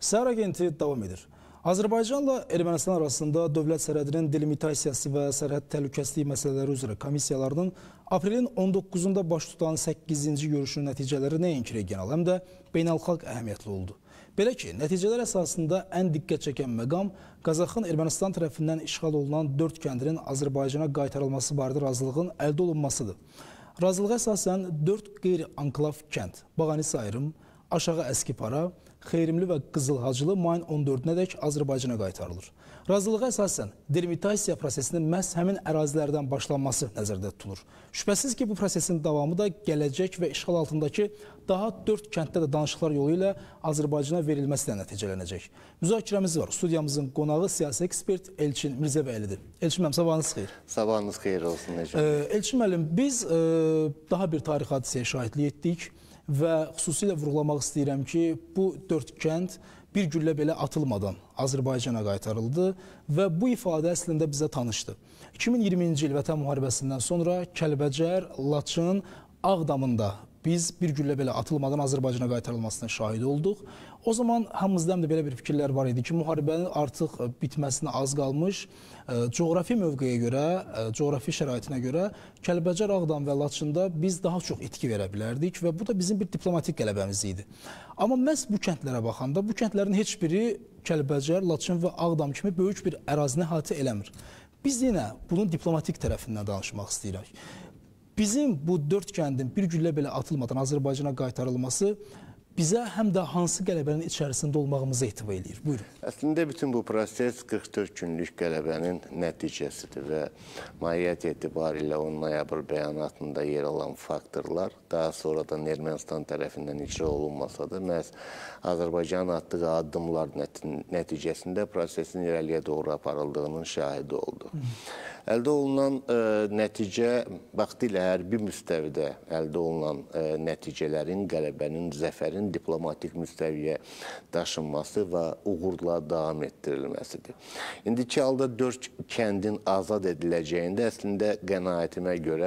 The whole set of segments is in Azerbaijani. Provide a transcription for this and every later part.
Səhər agenti davam edir. Azərbaycanla Ermənistan arasında dövlət sərhədinin delimitasiyası və sərhəd təhlükəsizliyi məsələləri üzrə komissiyalarının aprelin 19-da baş tutan 8-ci görüşünün nəticələri nəinki regional, həm də beynəlxalq əhəmiyyətli oldu. Belə ki, nəticələr əsasında ən diqqət çəkən məqam Qazaxın Ermənistan tərəfindən işğal olunan 4 kəndinin Azərbaycana qaytarılması barədə razılığın əldə olunmasıdır. Razılığa əsasən 4 qeyri-anklav kənd, Bağanis ayrım, Aşağı Əskipara, Xeyrimli və Qızılhacılı mayın 14-nədək Azərbaycana qaytarılır. Razılığa əsasən delimitasiya prosesinin məhz həmin ərazilərdən başlanması nəzərdə tutulur. Şübhəsiz ki, bu prosesin davamı da gələcək və işğal altındakı daha 4 kənddə də danışıqlar yolu ilə Azərbaycana verilməsi də nəticələnəcək. Müzakirəmiz var. Studiyamızın qonağı siyasi ekspert Elçin Mirzəbəylidir. Elçin müəllim, sabahınız xeyir. Sabahınız xeyir olsun. Elçin müəllim, biz daha bir tarix hadisəyə şahidlik etdik. Və xüsusilə vurğulamaq istəyirəm ki, bu 4 kənd bir güllə belə atılmadan Azərbaycana qaytarıldı və bu ifadə əslində bizə tanışdı. 2020-ci il Vətən müharibəsindən sonra Kəlbəcər, Laçın, Ağdamında biz bir güllə belə atılmadan Azərbaycana qaytarılmasına şahid olduq. O zaman hamımızda da belə bir fikirlər var idi ki, müharibənin artıq bitməsinə az qalmış, coğrafi mövqeyə görə, coğrafi şəraitinə görə Kəlbəcər, Ağdam və Laçında biz daha çox itki verə bilərdik və bu da bizim bir diplomatik qələbəmiz idi. Amma məhz bu kəndlərə baxanda, bu kəndlərin heç biri Kəlbəcər, Laçın və Ağdam kimi böyük bir ərazini əhatə eləmir. Biz yenə bunun diplomatik tərəfindən danışmaq istəyirik. Bizim bu 4 kəndin bir güllə belə atılmadan Azərbaycana qaytarılması bizə həm də hansı qələbənin içərisində olmağımıza etibar edir? Buyurun. Əslində bütün bu proses 44 günlük qələbənin nəticəsidir və mahiyyət etibarilə 10 noyabr bəyanatında yer alan faktorlar daha sonradan Ermənistan tərəfindən icra olunmasa da məhz Azərbaycanın atdığı addımlar nəticəsində prosesin irəliyə doğru aparıldığının şahidi oldu. Əldə olunan nəticə vaxtilə hərbi müstəvidə əldə olunan nəticələrin, qələbənin, zəfərin diplomatik müstəviyə daşınması və uğurla davam etdirilməsidir. İndiki halda 4 kəndin azad ediləcəyində əslində qənaətimə görə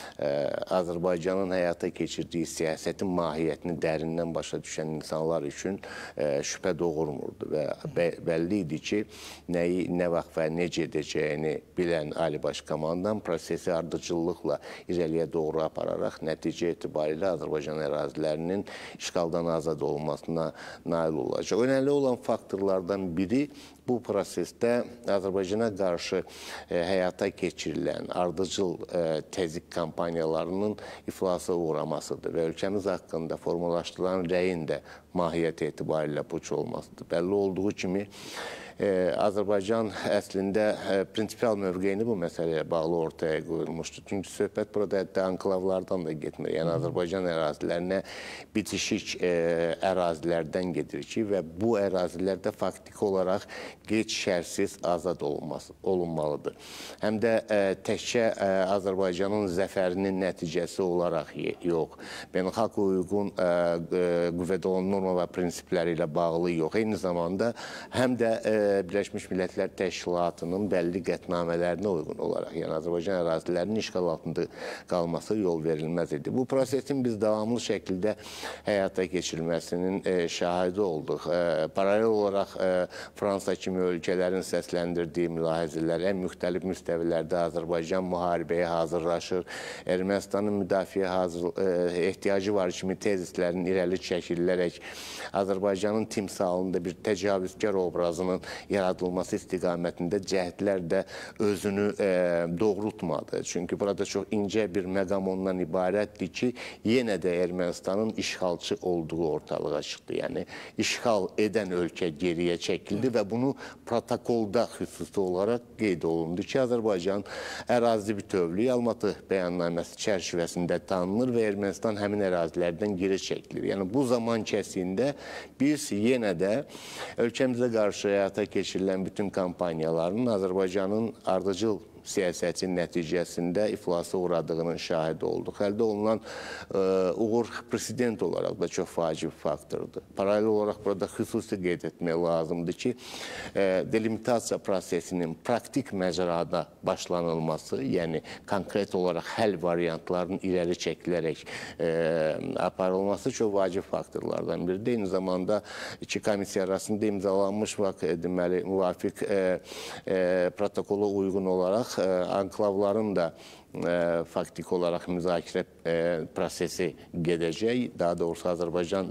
Azərbaycanın həyata keçirdiyi siyasətin mahiyyətini dərindən başa düşən insanlar üçün şübhə doğurmurdu və bəlli idi ki, nəyi, nə vaxt və necə edəcəyini bilən Ali Baş Komandan prosesi ardıcıllıqla irəliyə doğru apararaq nəticə etibarilə Azərbaycan ərazilərinin işğaldan azad olunmasına nail olacaq. Önəmli olan faktorlardan biri bu prosesdə Azərbaycana qarşı həyata keçirilən ardıcıl təzyiq kampaniyalarının iflasa uğramasıdır və ölkəmiz haqqında formalaşdırılan rəyin də mahiyyət etibarilə puç olmasıdır. Bəlli olduğu kimi Azərbaycan əslində prinsipial mövqeyini bu məsələyə bağlı ortaya qoyulmuşdur. Çünki söhbət burada hətta anklavlardan da getmir. Yəni Azərbaycan ərazilərinə bitişik ərazilərdən gedir ki və bu ərazilərdə faktiki olaraq qeyd-şərtsiz azad olunmalıdır. Həm də təkcə Azərbaycanın zəfərinin nəticəsi olaraq yox, beynəlxalq hüququn qüvvədə olan norma və prinsipləri ilə bağlı yox. Eyni zamanda həm də Birləşmiş Millətlər Təşkilatının bəlli qətnamələrinə uyğun olaraq, yəni Azərbaycan ərazilərinin işğal altında qalması yol verilməz idi. Bu prosesin biz davamlı şəkildə həyata keçirilməsinin şahidi olduq. Paralel olaraq Fransa kimi ölkələrin səsləndirdiyi mülahizələr ən müxtəlif müstəvilərdə Azərbaycan müharibəyə hazırlaşır, Ermənistanın müdafiə ehtiyacı var kimi tezislərin irəli çəkililərək Azərbaycanın timsalında bir təcavüzkar obrazının yaradılması istiqamətində cəhdlər də özünü doğrultmadı. Çünki burada çox incə bir məqam ondan ibarətdir ki, yenə də Ermənistanın işğalçı olduğu ortalığa çıxdı. Yəni, işğal edən ölkə geriyə çəkildi və bunu protokolda xüsusi olaraq qeyd olundu ki, Azərbaycan ərazi bütövlüyü Almatı bəyannaməsi çərçivəsində tanınır və Ermənistan həmin ərazilərdən geri çəkilir. Yəni, bu zaman kəsiyində biz yenə də ölkəmizə qarşı həyata keçirilən bütün kampaniyaların Azərbaycanın ardıcıl siyasəti nəticəsində iflasa uğradığının şahidi olduq. Əldə olunan uğur prezident olaraq da çox vacib faktordur. Paralel olaraq burada xüsusi qeyd etmək lazımdır ki, delimitasiya prosesinin praktik məcrada başlanılması, yəni konkret olaraq həll variantlarının irəli çəkilərək aparılması çox vacib faktorlardan biridir. Eyni zamanda iki komissiya arasında imzalanmış deməli, müvafiq protokola uyğun olaraq anklavların da faktik olaraq müzakirə prosesi gedəcək. Daha doğrusu Azərbaycan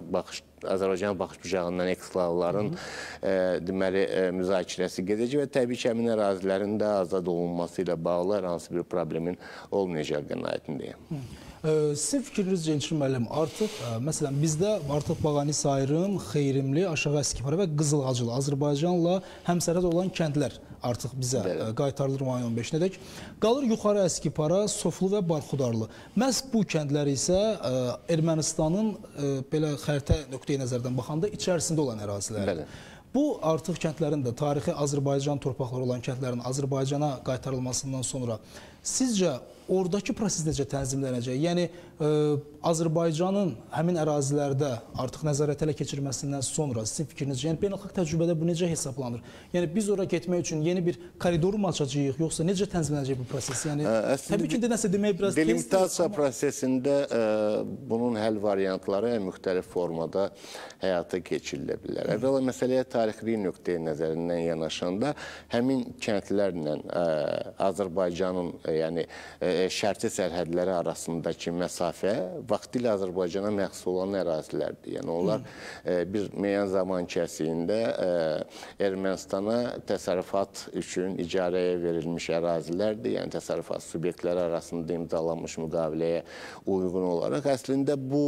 baxış bucağından eksklavların deməli müzakirəsi gedəcək və təbii ki, həmin ərazilərin də azad olunması ilə bağlı hər hansı bir problemin olmayacaq qənaətindəyəm. Sizin fikrinizcə İlkin müəllim, artıq məsələn bizdə artıq Bağani Sayrım, Xeyrimli, Aşağı Əskipara və Qızılacılı Azərbaycanla həmsərhəd olan kəndlər artıq bizə qaytarılır mayın 15-nədək. Qalır Yuxarı Əskipara, Soflu və Barxudarlı. Məhz bu kəndlər isə Ermənistanın belə xəritə nöqteyi nəzərdən baxanda içərisində olan ərazilərdir. Bu artıq kəndlərin də tarixi Azərbaycan torpaqları olan kəndlərin Azərbaycana qaytarılmasından sonra sizcə oradakı proses necə tənzimlənəcək? Yəni Azərbaycanın həmin ərazilərdə artıq nəzarət ələ keçirməsindən sonra sizin fikrinizcə, yəni beynəlxalq təcrübədə bu necə hesablanır? Yəni biz ora getmək üçün yeni bir koridor mu açacağıq, yoxsa necə tənzimlənəcək bu proses? Yəni təbii ki, nəsə demək biraz tezdir. Delimitasiya prosesində bunun həll variantları müxtəlif formada həyata keçirilə bilər. Əvvəla məsələyə tarixi nöqteyi nəzərindən yanaşanda həmin kəndlərlə Azərbaycanın yəni şərti sərhədləri arasındakı məsafə vaxtilə Azərbaycana məxsus olan ərazilərdir. Yəni onlar bir müəyyən zaman kəsiyində Ermənistana təsərrüfat üçün icarəyə verilmiş ərazilərdir. Yəni təsərrüfat subyektləri arasında imzalanmış müqaviləyə uyğun olaraq əslində bu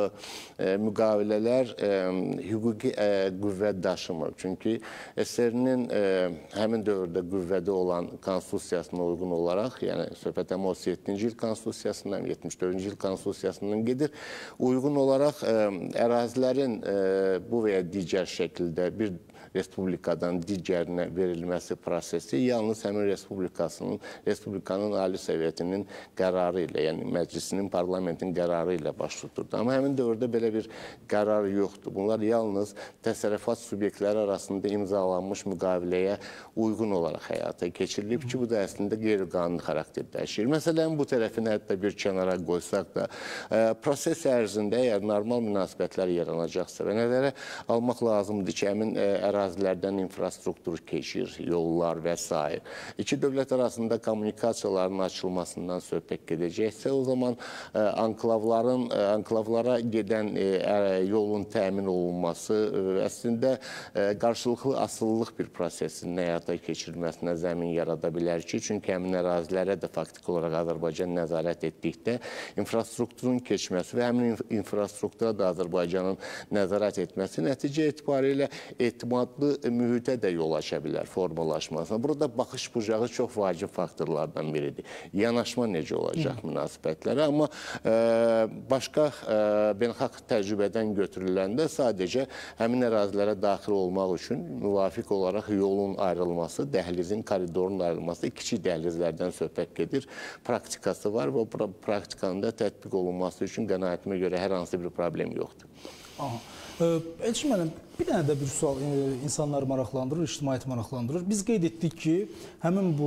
müqavilələr hüquqi qüvvət daşımır. Çünki SSR-nin həmin dövrdə qüvvədə olan konstitusiyasına uyğun olaraq, yəni söhbət 37-ci il konstitusiyasından, 74-cü il konstitusiyasından gedir. Uyğun olaraq ərazilərin bu və ya digər şəkildə bir respublikadan digərinə verilməsi prosesi yalnız həmin respublikanın ali səviyyətinin qərarı ilə, yəni məclisinin, parlamentin qərarı ilə baş tuturdu. Amma həmin dövrdə belə bir qərar yoxdur. Bunlar yalnız təsərrüfat subyektləri arasında imzalanmış müqaviləyə uyğun olaraq həyata keçirilib ki, bu da əslində qeyri-qanuni xarakter daşıyır. Məsələn, bu tərəfini hətta bir kənara qoysaq da, proses ərzində əgər normal münasibətlər yaranacaqsa və nəzərə almaq lazımdır ki, həmin ərazilərdən infrastruktur keçir, yollar və s. İki dövlət arasında kommunikasiyaların açılmasından söhbət gedəcəksə, o zaman anklavlara gedən yolun təmin olunması əslində qarşılıqlı asılılıq bir prosesin həyata keçirilməsinə zəmin yarada bilər ki, çünki həmin ərazilərə də faktiki olaraq Azərbaycan nəzarət etdikdə infrastrukturun keçməsi və həmin infrastruktura da Azərbaycanın nəzarət etməsi nəticə etibarilə etimadlı mühitə də yol aça bilər formalaşmasına. Burada baxış bucağı çox vacib faktorlardan biridir. Yanaşma necə olacaq münasibətlərə, amma başqa beynəlxalq təcrübədən götürüləndə sadəcə həmin ərazilərə daxil olmaq üçün müvafiq olaraq yolun ayrılması, dəhlizin, koridorun ayrılması, kiçik dəhlizlərdən söhbət gedir. Praktikası var və o praktikanın da tətbiq olunması üçün qənaətimə görə hər hansı bir problem yoxdur. Elçin müəllim, bir dənə də bir sual insanları maraqlandırır, ictimaiyyəti maraqlandırır. Biz qeyd etdik ki, həmin bu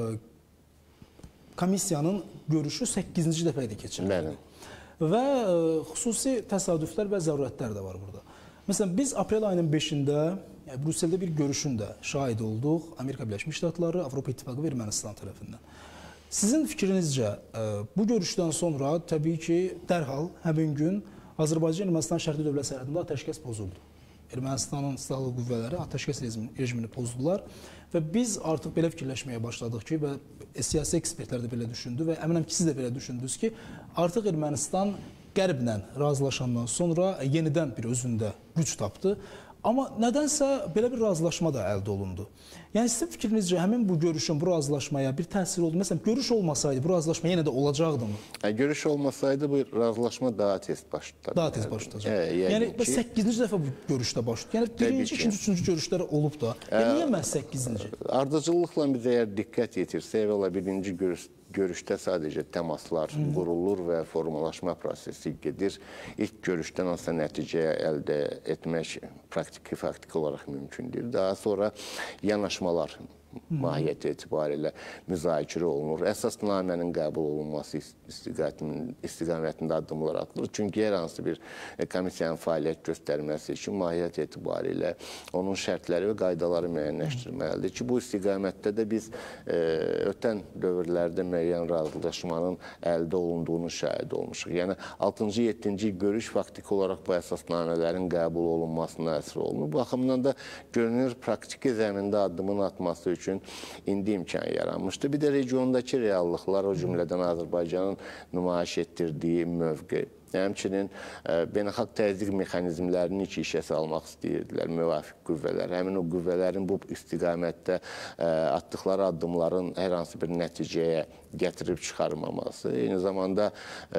komissiyanın görüşü 8-ci dəfə idi keçirilir. Və xüsusi təsadüflər və zərurətlər də var burada. Məsələn, biz aprel ayının 5-də Brüsseldə bir görüşün də şahid olduq. Amerika Birləşmiş Ştatları, Avropa İttifaqı və Ermənistan tərəfindən. Sizin fikrinizcə bu görüşdən sonra təbii ki, dərhal həmin gün Azərbaycan-Ermənistan şərqi dövlət sərhədində atəşkəs pozuldu. Ermənistanın silahlı qüvvələri atəşkəs rejimini pozdular və biz artıq belə fikirləşməyə başladıq ki, və siyasi ekspertlər də belə düşündü və əminəm ki, siz də belə düşündünüz ki, artıq Ermənistan qərblə razılaşandan sonra yenidən bir özündə güc tapdı. Amma nədənsə belə bir razılaşma da əldə olundu. Yəni sizin fikrinizcə həmin bu görüşün bu razılaşmaya bir təsir oldu? Məsələn, görüş olmasaydı bu razılaşma yenə də olacaqdımı? Görüş olmasaydı bu razılaşma daha tez baş tutacaq. Daha tez baş tutacaq. Yəni 8-ci dəfə bu görüşdə baş tutdu. Yəni birinci, ikinci, üçüncü görüşlər olub da. Niyə məhz 8-ci? Ardıcıllıqla biz əgər diqqət yetirsək, ola birinci görüşdə sadəcə təmaslar qurulur və formalaşma prosesi gedir. İlk görüşdən hansısa nəticə əldə etmək faktiki olaraq mümkündür. Daha sonra yanaşmalar mahiyyəti etibarilə müzakirə olunur. Əsasnamənin qəbul olunması istiqamətində addımlar atılır. Çünki hər hansı bir komissiyanın fəaliyyət göstərməsi üçün mahiyyət etibarilə onun şərtləri və qaydaları müəyyənləşdirməlidir ki, bu istiqamətdə də biz ötən dövrlərdə müəyyən razılaşmanın əldə olunduğunu şahid olmuşuq. Yəni 6-cı, 7-ci görüş faktiki olaraq bu əsasnamələrin qəbul olunmasına əsr olunur. Bu baxımdan da görünür praktiki zəmində addımın atması üçün indi imkan yaranmışdı. Bir də regiondakı reallıqlar, o cümlədən Azərbaycanın nümayiş etdirdiyi mövqe, həmçinin beynəlxalq təzyiq mexanizmlərini işə salmaq istəyirdilər müvafiq qüvvələr. Həmin o qüvvələrin bu istiqamətdə atdıqları addımların hər hansı bir nəticəyə gətirib çıxarmaması, eyni zamanda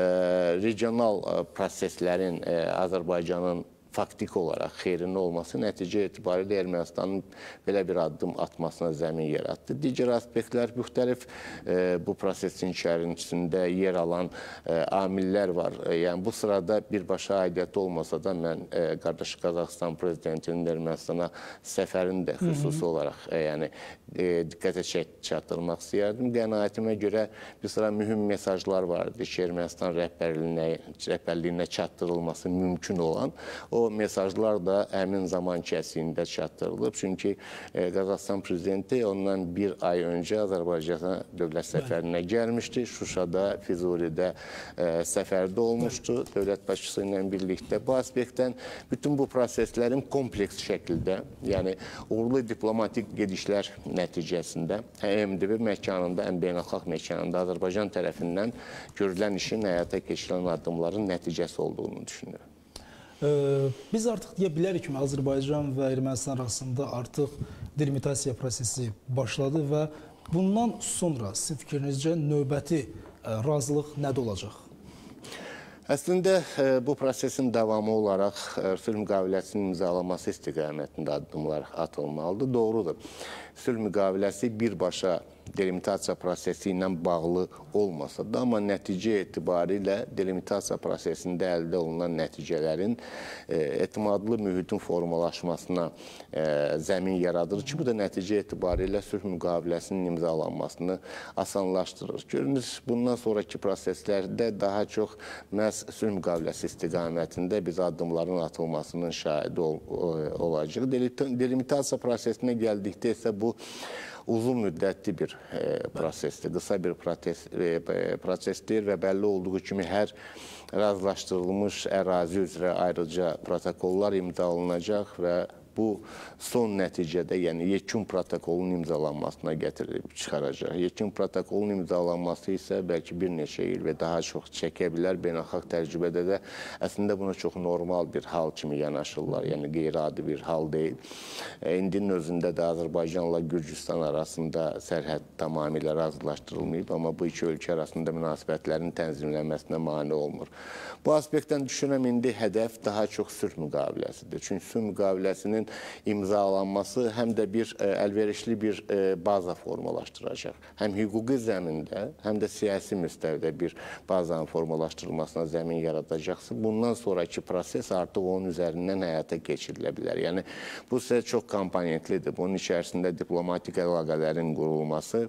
regional proseslərin Azərbaycanın faktik olaraq xeyrinli olması nəticə etibarilə Ermənistanın belə bir addım atmasına zəmin yarattı. Digər aspektlər müxtəlif bu prosesin içərisində yer alan amillər var. Yəni bu sırada birbaşa aidiyyəti olmasa da mən qardaş Qazaxıstan prezidentinin Ermənistana səfərini də xüsusi olaraq diqqətə çatdırmaq istəyərdim. Qənaətimə görə bir sıra mühüm mesajlar vardı ki, Ermənistan rəhbərliyinə çatdırılması mümkün olan o mesajlar da həmin zaman kəsiyində çatdırılıb. Çünki Qazaxıstan prezidenti ondan bir ay öncə Azərbaycana dövlət səfərinə gəlmişdi. Şuşada, Füzulidə səfərdə olmuşdu dövlət başçısı ilə birlikdə. Bu aspektdən bütün bu proseslərin kompleks şəkildə, yəni uğurlu diplomatik gedişlər nəticəsində həm MDB məkanında, həm beynəlxalq məkanında Azərbaycan tərəfindən görülən işin həyata keçirilən addımların nəticəsi olduğunu düşünürəm. Biz artıq deyə bilərik ki, Azərbaycan və Ermənistan arasında artıq delimitasiya prosesi başladı və bundan sonra sizin fikrinizcə növbəti razılıq nədə olacaq? Əslində bu prosesin davamı olaraq sülh müqaviləsinin imzalanması istiqamətində addımlar atılmalıdır. Doğrudur. Sülh müqaviləsi birbaşa delimitasiya prosesi ilə bağlı olmasa da, amma nəticə etibarilə delimitasiya prosesində əldə olunan nəticələrin etimadlı mühitin formalaşmasına zəmin yaradır ki, bu da nəticə etibarilə sülh müqaviləsinin imzalanmasını asanlaşdırır. Görünür, bundan sonraki proseslərdə daha çox məhz sülh müqaviləsi istiqamətində biz addımların atılmasının şahidi olacaq. Delimitasiya prosesinə gəldikdə isə bu uzun müddətli bir prosesdir, qısa bir prosesdir və bəlli olduğu kimi hər razılaşdırılmış ərazi üzrə ayrıca protokollar imzalanacaq və bu son nəticədə, yəni yekun protokolun imzalanmasına gətirib çıxaracaq. Yekun protokolun imzalanması isə bəlkə bir neçə il və daha çox çəkə bilər. Beynəlxalq təcrübədə də əslində buna çox normal bir hal kimi yanaşırlar, yəni qeyri-adi bir hal deyil. İndinin özündə də Azərbaycanla Gürcüstan arasında sərhəd tamamilə razılaşdırılmayıb, amma bu iki ölkə arasında münasibətlərin tənzimlənməsinə mane olmur. Bu aspektdən düşünürəm, indi hədəf daha çox sülh müqaviləsidir. Çünki sülh müqaviləsinin imzalanması həm də bir əlverişli bir baza formalaşdıracaq. Həm hüquqi zəmində, həm də siyasi müstəvidə bir bazanın formalaşdırılmasına zəmin yaradacaqsa, bundan sonraki proses artıq onun üzərindən həyata keçirilə bilər. Yəni, bu isə çox komponentlidir. Bunun içərisində diplomatik əlaqələrin qurulması,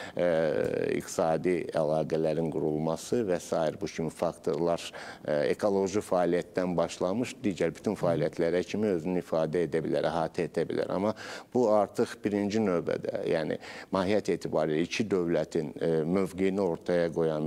iqtisadi əlaqələrin qurulması və s. bu kimi faktorlar ekoloji fəaliyyətdən başlamış, digər bütün fəaliyyətlərə kimi özünü ifadə edə bilər, əhatə edə bilər. Amma bu artıq birinci növbədə, yəni mahiyyət etibarilə iki dövlətin mövqeyini ortaya qoyan bir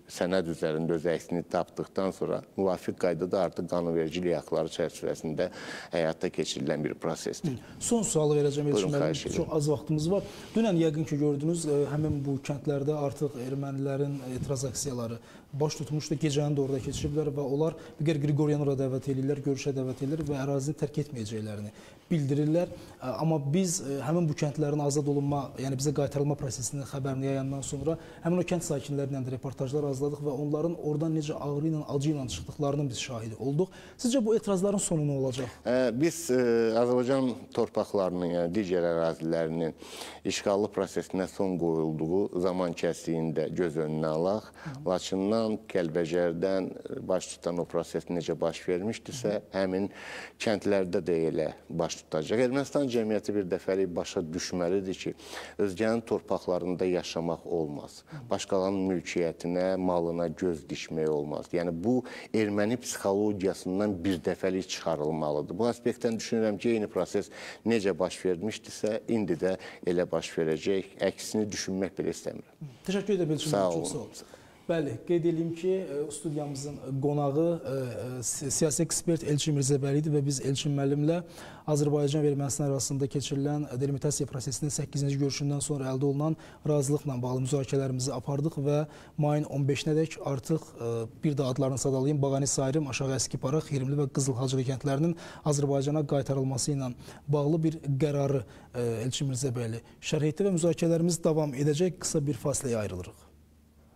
sənəd üzərində öz əksini tapdıqdan sonra müvafiq qaydada artıq qanunvericilik aktları çərçivəsində həyata keçirilən bir prosesdir. Son sualı verəcəm Elçin müəllim. xahiş edirəm. Çox az vaxtımız var. Dünən yəqin ki gördünüz, həmin bu kəndlərdə artıq ermənilərin etiraz aksiyaları baş tutmuşdu. Gecəni də orada keçiriblər və onlar Nigar Qriqoryanova dəvət edirlər, görüşə dəvət edirlər və ərazini tərk etməyəcəklərini bildirirlər. Amma biz həmin bu kəndlərin azad olunma, yəni bizə qaytarılma prosesinin xəbərini yayandan sonra həmin o kənd sakinləri ilə də reportajlar hazırladıq və onların oradan necə ağrı ilə, acı ilə çıxdıqlarının biz şahidi olduq. Sizcə bu etirazların sonu nə olacaq? Biz Azərbaycan torpaqlarının, yəni digər ərazilərinin işğallı prosesinə son qoyulduğu zaman kəsliyində göz önünə alaq. Laçından, Kəlbəcərdən baş tutan o proses necə baş vermişdirsə, həmin kəndlərdə də elə baş tutacaq. Ermənistan cəmiyyəti bir dəfəlik başa düşməlidir ki, özgənin torpaqlarında yaşamaq olmaz. Başqalarının mülkiyyətinə, malına göz dikmək olmaz. Yəni, bu erməni psixologiyasından bir dəfəlik çıxarılmalıdır. Bu aspektdən düşünürəm ki, eyni proses necə baş vermişdirsə, indi də elə baş verəcək. Əksini düşünmək belə istəmirəm. Təşəkkür edirəm Elçin müəllim, çox sağ olun. Bəli, qeyd edeyim ki, studiyamızın qonağı siyasi ekspert Elçin Mirzəbəli idi və biz Elçin müəllimlə Azərbaycan və Ermənistan arasında keçirilən delimitasiya prosesinin 8-ci görüşündən sonra əldə olunan razılıqla bağlı müzakirələrimizi apardıq və mayın 15-nədək artıq bir də adlarını sadalayım, Bağani Sayrım, Aşağı Əskipara, Xirimli və Qızılhacılı kəndlərinin Azərbaycana qaytarılması ilə bağlı bir qərarı Elçin Mirzəbəli şərh etdi və müzakirələrimiz davam edəcək. Qısa bir fasiləyə ayrılırıq.